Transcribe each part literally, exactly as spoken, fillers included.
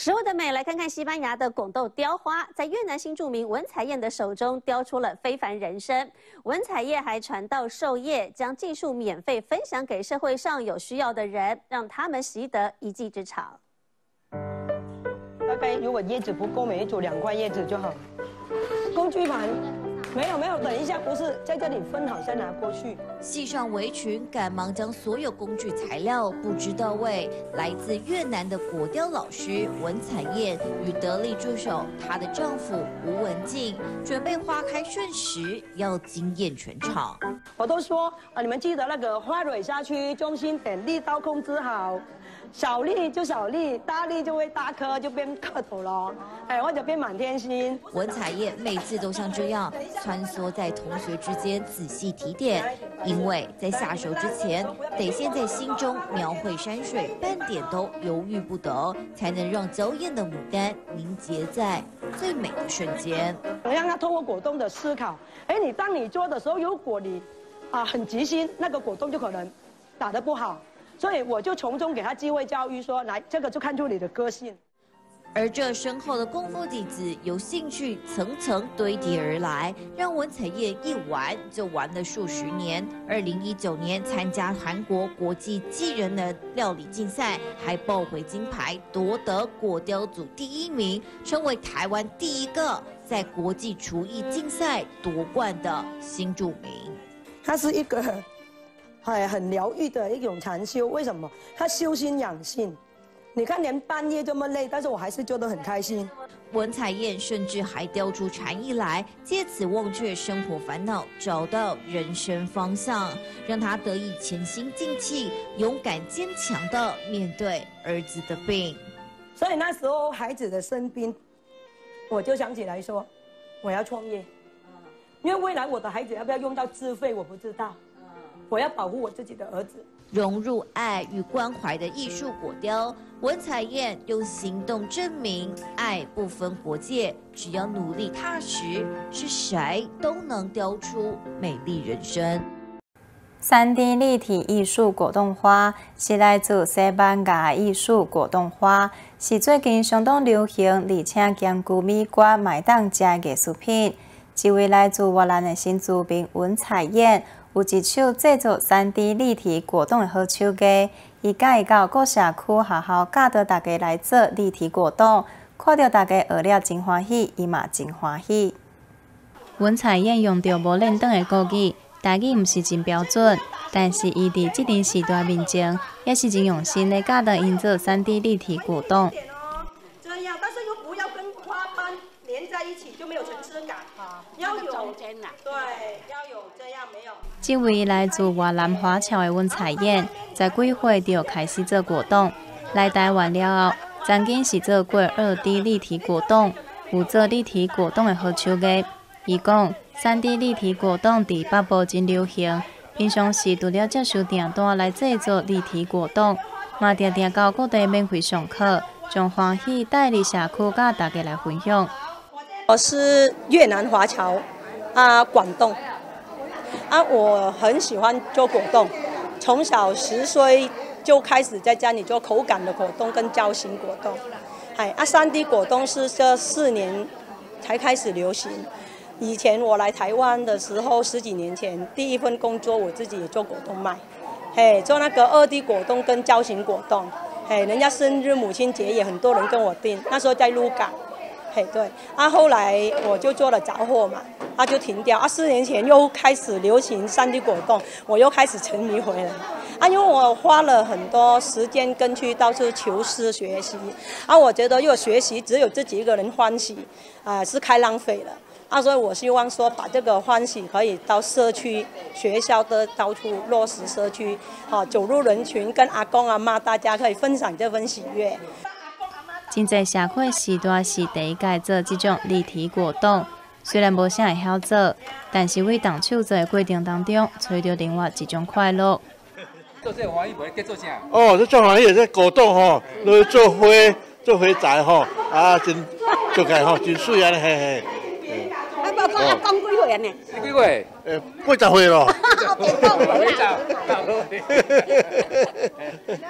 食物的美，来看看西班牙的拱豆雕花，在越南新著名文彩燕的手中雕出了非凡人生。文彩燕还传道授业，将技术免费分享给社会上有需要的人，让他们习得一技之长。 大概如果叶子不够，每一组两块叶子就好。工具盘。 没有没有，等一下，不是在这里分好再拿过去。 系上围裙，赶忙将所有工具材料布置到位。来自越南的果雕老师文彩燕与得力助手她的丈夫吴文静，准备花开瞬时，要惊艳全场。 我都说啊，你们记得那个花蕊下去，中心点，力道控制好。 小粒就小粒，大粒就会大颗，就变蝌蚪了，哎，或者变满天星。 文彩燕每次都像这样穿梭在同学之间仔细提点，因为在下手之前，得先在心中描绘山水，半点都犹豫不得，才能让娇艳的牡丹凝结在最美的瞬间。 让他通过果冻的思考，哎，你当你做的时候，如果你啊很急心，那个果冻就可能打得不好。 所以我就从中给他机会教育说，来，这个就看出你的个性。 而这深厚的功夫底子，由兴趣层层堆叠而来，让文彩燕一玩就玩了数十年。二零一九年参加韩国国际技人的料理竞赛，还抱回金牌，夺得果雕组第一名，成为台湾第一个在国际厨艺竞赛夺冠的新著名。 它是一个。 哎，很疗愈的一种禅修。为什么？他修心养性。你看，连半夜这么累，但是我还是做得很开心。 文彩燕甚至还雕出禅意来，借此忘却生活烦恼，找到人生方向，让她得以潜心静气，勇敢坚强地面对儿子的病。 所以那时候孩子的生病，我就想起来说，我要创业。因为未来我的孩子要不要用到自费，我不知道。 我要保护我自己的儿子， 融入爱与关怀的艺术果雕，文彩燕用行动证明爱不分国界，只要努力踏实，是谁都能雕出美丽人生。 三 D 立体艺术果冻花是来自西班牙艺术果冻花，是最近相当流行而且兼具美观买当食的艺术品。这位来自越南的新著名文彩燕。 有一手制作三 D 立体果冻的好手艺，伊介意到各社区学校教导大家来做立体果冻，看到大家学了真欢喜，伊嘛真欢喜。文彩燕用着无练等的国语，台语毋是真标准，但是伊伫这阵时代面前，也是真用心的教导因做三 D 立体果冻。 这样，但是又不要跟花斑连在一起，就没有层次感。要有中间呐，对，要有这样没有。 这位来自越南华侨的文彩燕，在几岁就开始做果冻。来台湾了后，曾经是做过二 D 立体果冻，有做立体果冻的好手艺。伊讲，三 D 立体果冻伫北部真流行，平常时除了接受订单来制作立体果冻，嘛常常到各地免费上课，将欢喜带入社区，甲大家来分享。 我是越南华侨，啊，广东。 啊，我很喜欢做果冻，从小十岁就开始在家里做口感的果冻跟胶形果冻。哎，啊，三 D 果冻是这四年才开始流行。以前我来台湾的时候，十几年前第一份工作我自己也做果冻卖，嘿，做那个二 D 果冻跟胶形果冻，嘿，人家生日、母亲节也很多人跟我订，那时候在鹿港。 嘿，对，啊，后来我就做了杂货嘛，啊，就停掉。啊，四年前又开始流行三 D 果冻，我又开始沉迷回来。啊，因为我花了很多时间跟去到处求师学习，啊，我觉得如果学习只有自己一个人欢喜，啊、呃，是太浪费了。啊，所以我希望说把这个欢喜可以到社区、学校的到处落实社区，啊，走入人群，跟阿公阿妈大家可以分享这份喜悦。 真侪社会时代是第一届做这种立体果冻，虽然无啥会晓做，但是为动手做的过程当中，找到另外一种快乐。 做这个欢喜，无咧做啥？ 哦，这做欢喜这果冻吼，落去做花做花材吼，啊，真做起来吼真水安尼嘿嘿。 啊，包括阿公几岁呢？ 你几岁？ 呃，八十岁咯。 从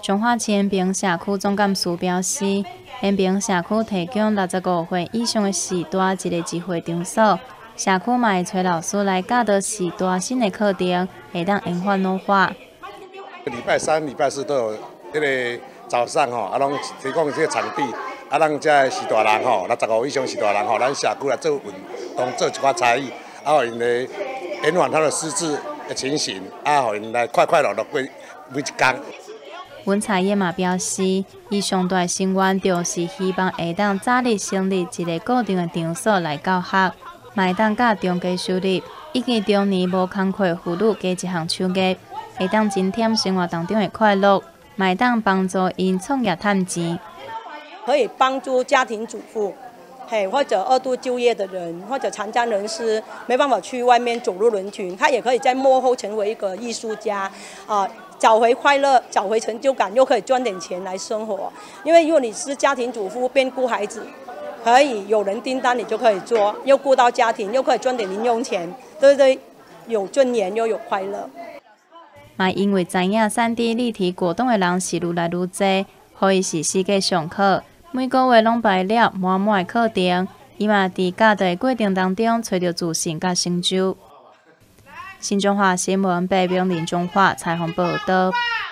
彰化市延平社区总干事表示，延平社区提供六十五岁以上的时代一个机会场所，社区嘛会找老师来教导时代新的课程，会当延缓老化。 礼拜三、礼拜四都有迄个早上吼，啊，拢提供这个场地，啊，让这时大人吼，六十五以上时大人吼，咱社区来做运动，做一寡才艺，啊，互因来延缓他的失智的情形，啊，互因来快快乐乐过每一天。 文彩叶嘛表示，伊上大心愿就是希望会当早日成立一个固定的场所来教学，卖当甲中低收入以及中年无工课妇女加一项手艺，会当增添生活当中的快乐，卖当帮助因创业赚钱， 可以帮助家庭主妇。嘿，或者二度就业的人，或者残障人士没办法去外面走入人群，他也可以在幕后成为一个艺术家，啊、呃，找回快乐，找回成就感，又可以赚点钱来生活。因为如果你是家庭主妇，边顾孩子，可以有人订单你就可以做，又顾到家庭，又可以赚点零用钱，对不对？有尊严又有快乐。 嘛，因为知影三 D 立体果冻的人是愈来愈多，所以是世界上课。每个月拢排了满满的课程，伊嘛伫教导的过程当中找到自信甲成就。新中华新闻北平林中华采访报道。